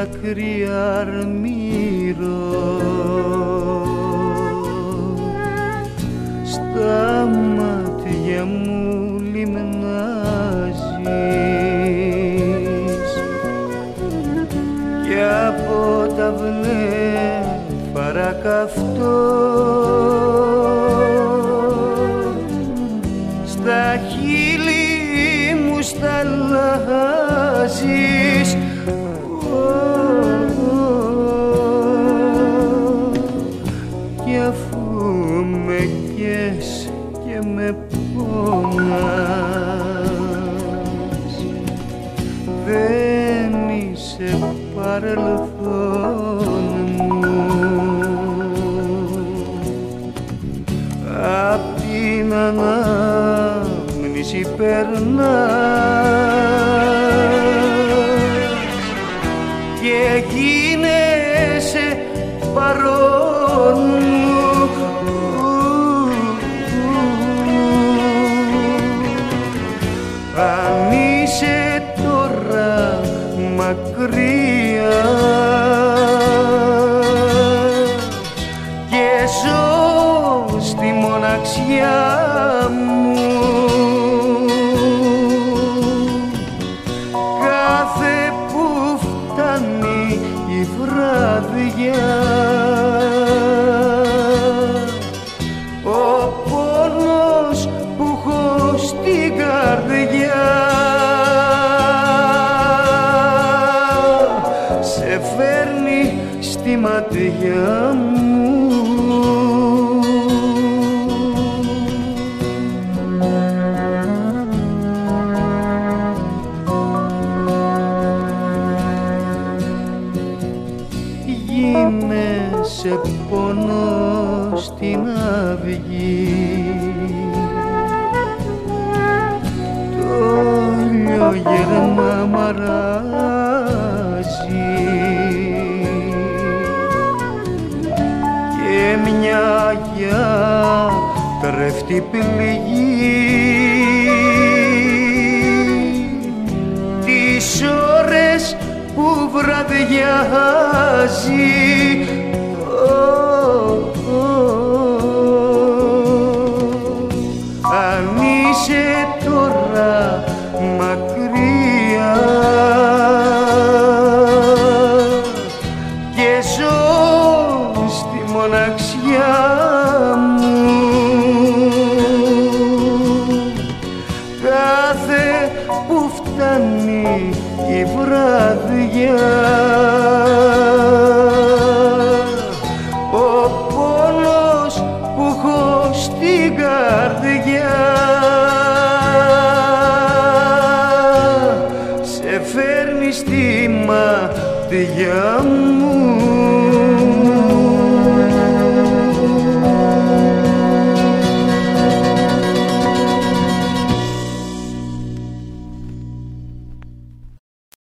δάκρυα αρμύρω στα μάτια μου λιμνάζεις κι από τα βλέφαρα καυτό στα χείλη μου σταλάζεις κι αφού με καις και με πόνας δεν είσαι παρελθόν μου απ' την ανάμνηση περνάς και γίνεσαι παρόν μου αν είσαι τώρα μακριά και ζω στη μοναξιά μου κάθε που φτάνει η βράδια ο πόνος που έχω στην καρδιά σε φέρνει στη ματιά μου. Γίνεσαι πόνο στην αυγή το λιογέρμα μαράζει και μια γιατρεύτη πληγή τις ώρες που βραδιάζει αν είσαι τώρα μακριά και ζω στη μοναξιά μου κάθε που φτάνει η βράδια ο πόνος που έχω στην καρδιά σε φέρνει στη ματιά μου.